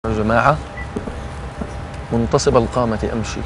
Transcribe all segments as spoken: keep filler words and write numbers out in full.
يا جماعة منتصب القامة أمشي.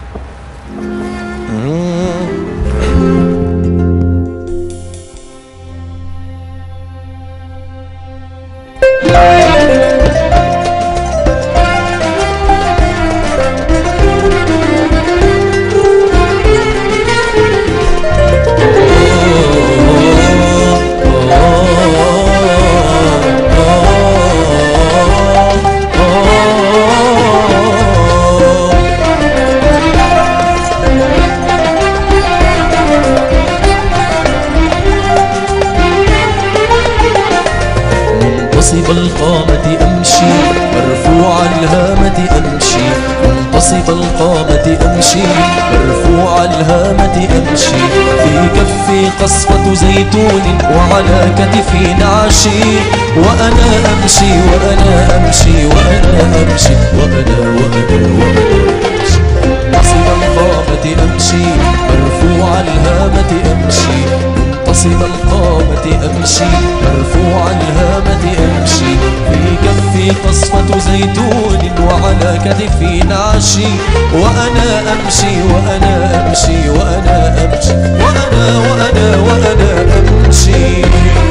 منتصب القامة أمشي مرفوع الهامة أمشي. منتصب القامة أمشي مرفوع الهامة أمشي. في كفي قصفة زيتون وعلى كتفي نعشي. وأنا أمشي وأنا أمشي وأنا أمشي وأنا وأنا وأنا أمشي. منتصب القامة أمشي مرفوع الهامة أمشي. منتصب القامة أمشي مرفوع الهامة أمشي. في كفي قصفة زيتون وعلى كتفي نعشي. وأنا أمشي وأنا أمشي وأنا أمشي وأنا وأنا وأنا أمشي.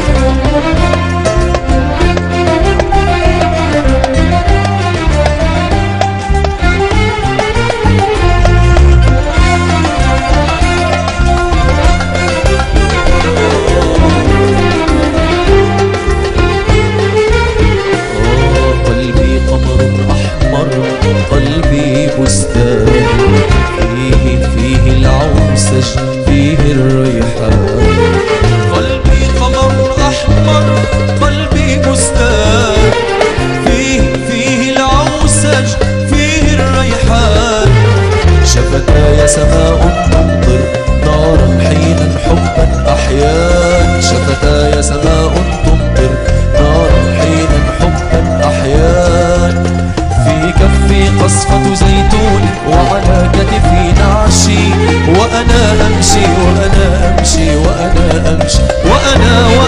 قلبي بستان فيه فيه العوسج فيه الريحان. قلبي قمر أحمر قلبي بستان فيه فيه العوسج فيه الريحان. شفتاي سماء تمطر نارا حينا حبا أحيان. شفتاي سماء تمطر نارا حينا حبا أحيان. في كفي قصفة زيتون وعلى كتفي نعشي. وأنا أمشي وأنا أمشي وأنا أمشي وأنا وأنا